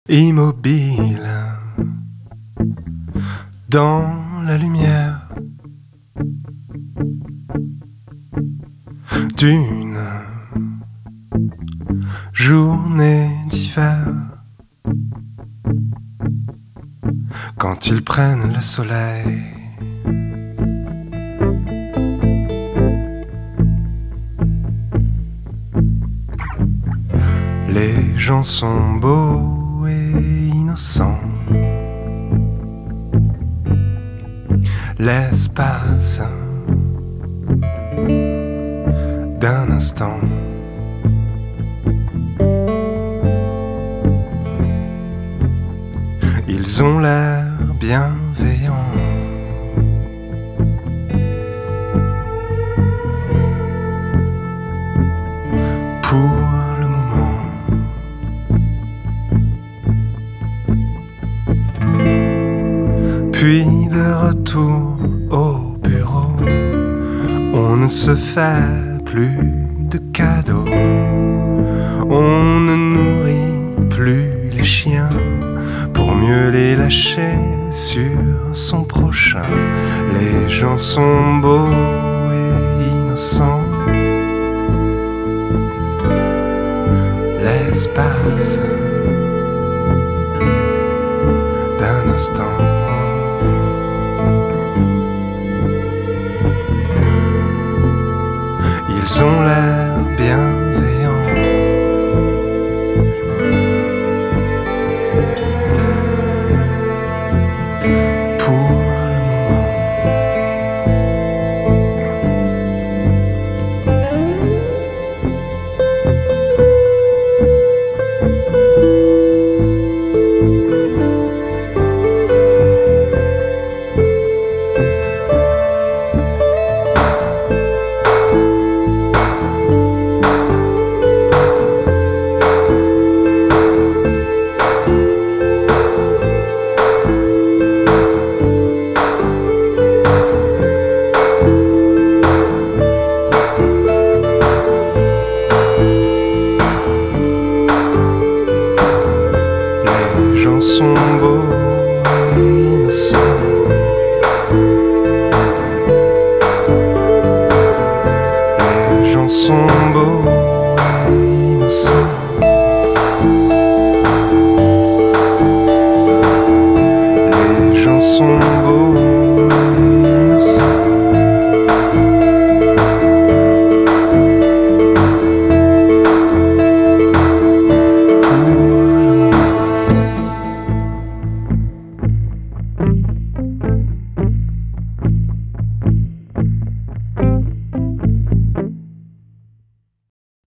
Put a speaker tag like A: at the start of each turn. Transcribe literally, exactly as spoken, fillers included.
A: immobile dans la lumière d'une journée d'hiver, quand ils prennent le soleil. Les gens sont beaux et innocents. L'espace d'un instant. Ils ont l'air bienveillants. Pour le moment. Puis de retour au bureau, on ne se fait plus de cadeaux. On ne nourrit plus les chiens pour mieux les lâcher sur son prochain. Les gens sont beaux et innocents. L'espace d'un instant. Ils ont l'air bienveillants. Pour le moment. Les gens sont beaux et innocents. Les gens sont beaux et innocents. Les gens sont beaux.